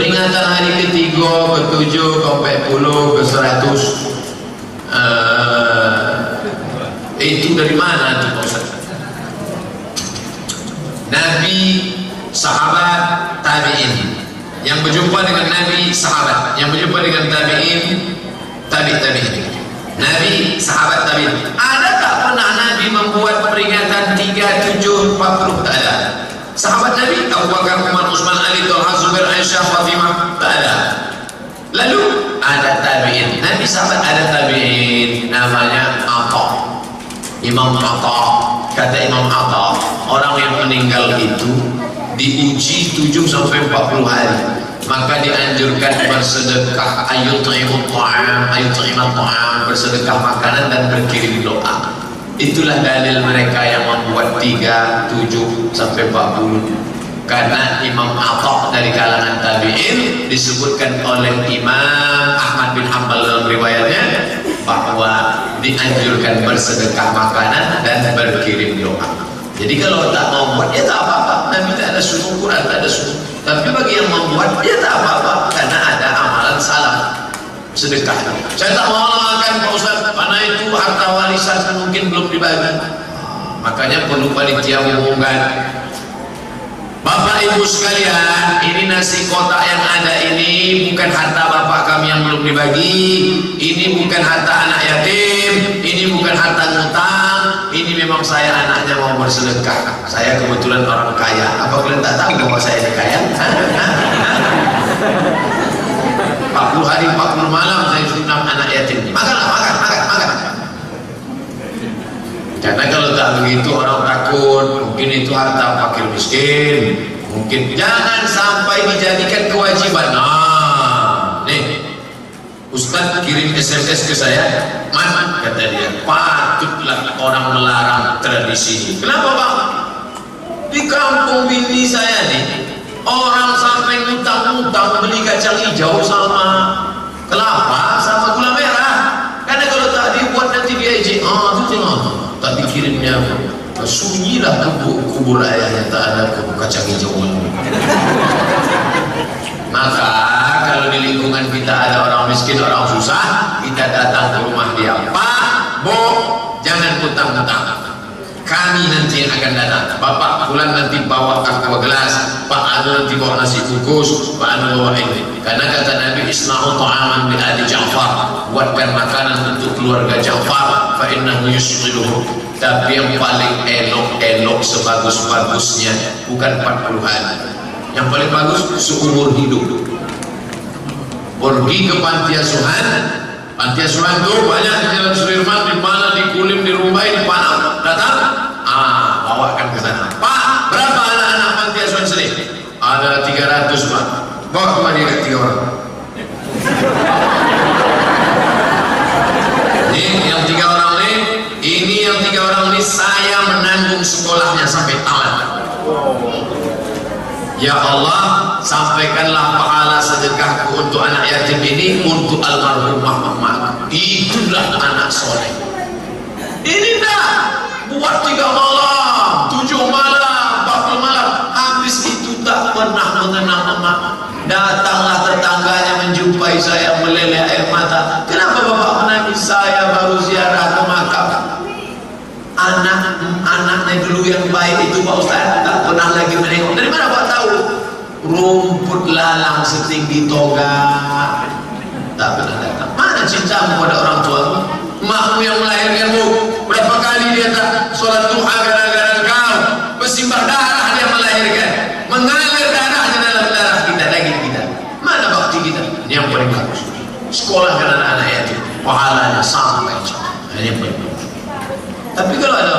Peringatan hari ketiga, ke-7, ke-40, ke-100 itu dari mana itu Pak Ustaz? Nabi, sahabat, tabi'in. Yang berjumpa dengan Nabi, sahabat. Yang berjumpa dengan tabi'in, tabi'in. Nabi, sahabat, tabi'in. Ada tak pernah Nabi membuat peringatan 3, 7, 40? Tak ada. Sahabat Nabi, Abu Bakar, Umar, Utsman, Ali, Talha, Zubair, Aisyah, Fatimah, tak ada. Lalu ada tabi'in. Nabi sahabat ada tabi'in, namanya Atha. Imam Atha, kata Imam Atha, orang yang meninggal itu diuji 7 sampai 40 hari, maka dianjurkan bersedekah, ayut'imut ta'am, bersedekah makanan dan berkirim doa. Itulah dalil mereka yang membuat 3, 7 sampai 40. Karena Imam Atha dari kalangan tabi'in disebutkan oleh Imam Ahmad bin Hanbal dalam riwayatnya bahwa dianjurkan bersedekah makanan dan berkirim doa. Jadi kalau tak mau buat, ya tak apa-apa. Nabi tak ada sunnah, Quran tak ada sunnah. Tapi bagi yang membuat, ya tak apa-apa, karena ada amalan salaf sedekah. Saya tak mau makan Pak Ustaz, karena itu harta warisan mungkin belum dibagi. Makanya perlu panitia umumkan. Bapak Ibu sekalian, ini nasi kotak yang ada ini bukan harta bapak kami yang belum dibagi, ini bukan harta anak yatim, ini bukan harta ngutang, ini memang saya anaknya mau bersedekah. Saya kebetulan orang kaya. Apa kalian tak tahu bahwa saya ini kaya? 40 hari 40 malam saya sunam anak yatim. Makan. Karena kalau tak begitu orang takut, mungkin itu harta fakir miskin, mungkin. Jangan sampai dijadikan kewajiban. Nah, nih Ustaz kirim SMS ke saya, "Man," kata dia, "patutlah orang melarang tradisi ini." Kenapa Bang? Di kampung bini saya nih, orang sampai ngutang-ngutang beli kacang hijau sama kelapa sama gula merah. Karena kalau tak dibuat nanti dia ejek, itu tengok. Tak dikirimnya, sunyilah kubur ayahnya, tak ada kubur kacang hijau. Maka kalau di lingkungan kita ada orang miskin, orang susah, kita datang ke rumah dia, "Pak, Bu, jangan utang-utang. Kami nanti yang akan datang. Bapak pulang nanti bawa aqua gelas, Pak Anu nanti bawa nasi bungkus, Pak Anu bawa ini." Karena kata Nabi, "Isna'u ta'aman bi ali Ja'far." Buatkan makanan untuk keluarga Ja'far, fa innahu yusghiluhu. Tapi yang paling elok sebagus-bagusnya bukan 40 hari. Yang paling bagus seumur hidup. Pergi ke panti asuhan. Panti asuhan itu banyak di Jalan Sudirman, di mana, di Kulim, di Rumbai, di Panam. Datang, bawakan ke sana. "Pak, berapa anak-anak panti asuhan sini?" "Ada 300 Pak." "Bawa kemana dia 3 orang?" Yang 3 orang ini yang 3 orang ini saya menanggung sekolahnya sampai tamat. Ya Allah, sampaikanlah pahala sedekahku untuk anak yatim ini, untuk almarhumah mama. Itulah anak soleh. Ini dah buat 3 malam, 7 malam, 40 malam, habis itu tak pernah mengenang emak. Datanglah tetangganya menjumpai saya meleleh air mata. "Kenapa bapak menangis?" "Saya baru ziarah ke makam anak-anaknya dulu yang baik itu Pak Ustaz, tak pernah lagi menengok." "Dari mana Pak tahu?" "Rumput lalang setinggi toga, tak pernah datang." Mana cintamu pada orang tuamu? Makmu yang melahirkanmu, berapa kali dia tak sholat duha gara-gara kau? Bersimbah darah dia melahirkan, mengalir darahnya dalam darah kita, daging kita. Mana bakti kita? Ini yang paling bagus. Sekolah anak-anak yatim, pahalanya sampai jauh. Ini yang paling bagus. Tapi kalau ada